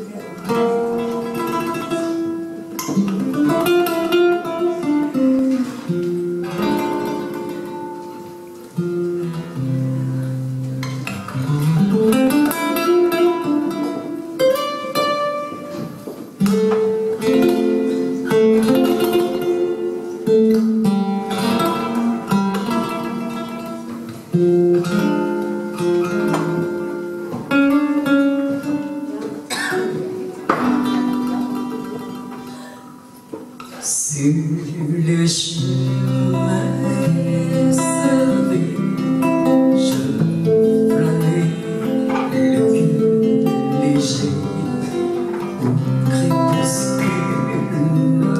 Sur le chemin servi, je planais le vieux léger au crépuscule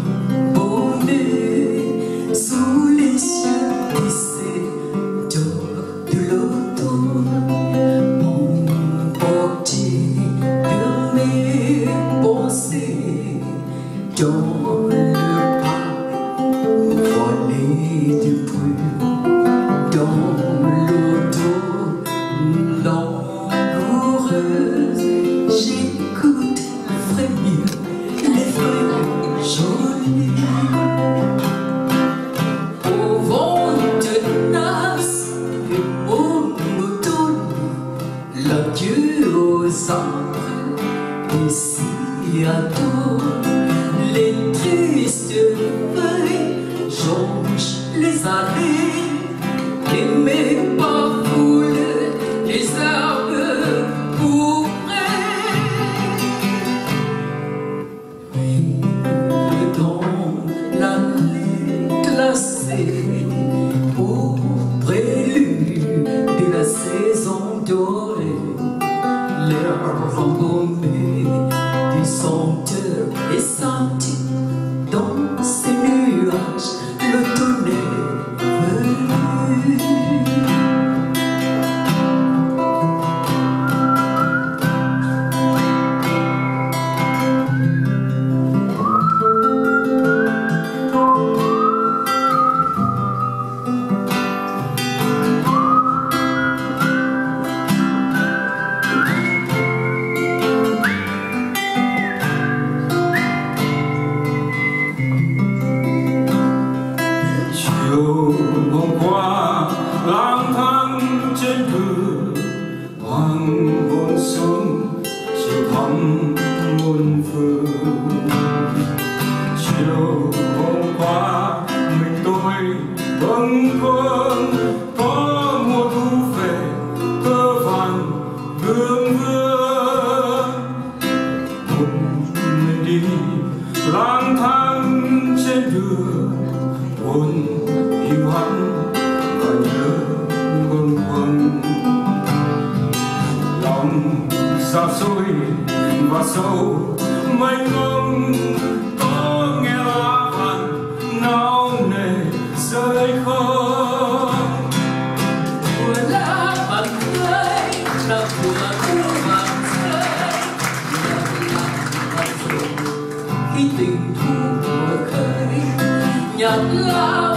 embauné sous les cieux tissés d'or de l'automne. Mon portier de mes pensées dans du bruit dans l'auto langoureuse, j'écoute frémir les feuilles jaunes. Au vent tenace et au automne, l'adieu aux arbres et si à dos les tristes feuilles jonchent les allées et mes pas foulent les arbres pourprés. Et dans l'allée glacée, au prélude de la saison dorée, l'air embaumé du senteur est senti dans ces nuages. L'automne est venu. hôm qua lang thang trên đường hoàng hôn xuống chiều thắm muôn phương. Chiều hôm qua mình tôi bâng khuâng có mùa thu về tơ vàng vương vương. Một mình đi lang thang trên đường buồn yêu hận và nhớ bâng khuâng. Lòng xa xôi và sâu mênh mông có nghe lá vàng nao nề rơi không. Mùa lá vàng rơi là mùa thu vàng rơi, là vàng rơi khi tình thu mùa khơi nhặt lá.